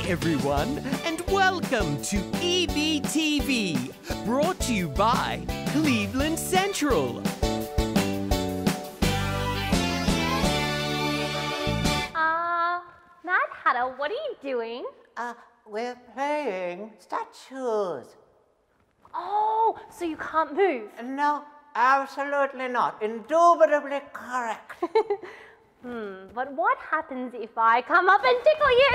everyone, and welcome to EBTV, brought to you by Cleveland Central. Mad Hatter, what are you doing? We're playing statues. Oh, so you can't move? No, absolutely not. Indubitably correct. But what happens if I come up and tickle you?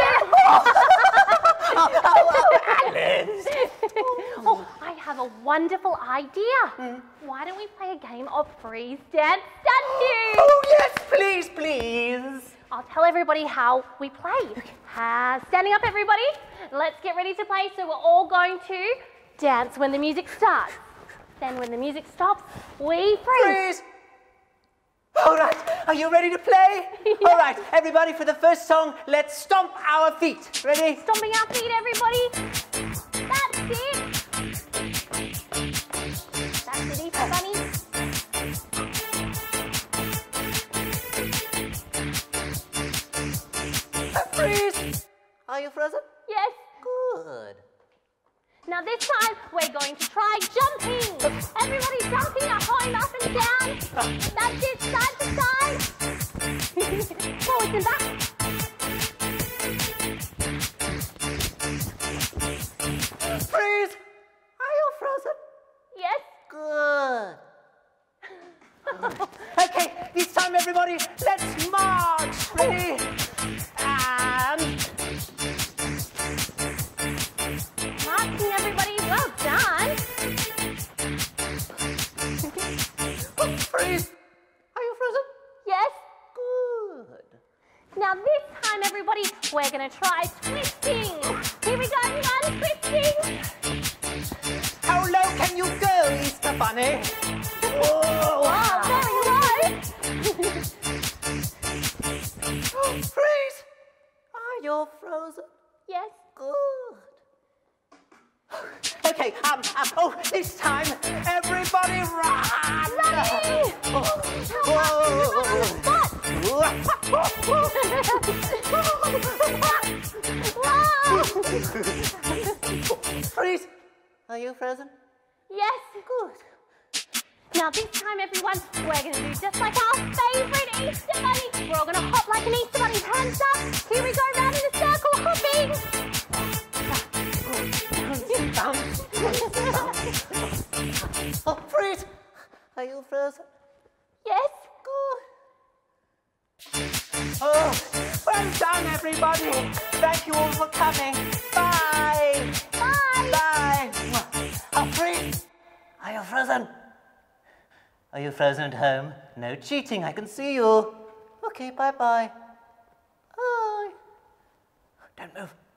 Alice! Oh, I have a wonderful idea. Why don't we play a game of freeze dance statues? Oh, yes, please, please. I'll tell everybody how we play. Standing up, everybody. Let's get ready to play. So we're all going to dance when the music starts. Then when the music stops, we freeze. Freeze! All right, are you ready to play? Yeah. All right, everybody, for the first song, let's stomp our feet. Ready? Stomping our feet, everybody. That's it. That's it, Easter Bunny. Freeze! Are you frozen? Yes. Good. Now this time, we're going to try jumping. Everybody jumping, holding up and down. That's it, side to side. Forwards and back. Freeze! Are you frozen? Yes. Good. Okay, this time, everybody, let's march. Ready? And... Marching, everybody. Well done. Freeze! Are you frozen? Yes. Good. Now this time, everybody, we're going to try twisting. Here we go, everyone, twisting. How low can you go, Easter Bunny? Whoa! Wow, very low. Freeze! Are you frozen? Yes. Good. Okay, oh, this time, everybody run! Running! Freeze! Are you frozen? Yes. Good. Now this time, everyone, we're going to do just like our favourite Easter Bunny. We're all going to hop like an Easter Bunny. Hands up. Here we go, round in a circle, hopping. Oh, freeze! Are you frozen? Yes. Good. Oh, well done, everybody. Thank you all for coming. Bye. Bye. Bye. Oh, freeze! Are you frozen? Are you frozen at home? No cheating, I can see you. Okay, bye-bye. Bye. Don't move.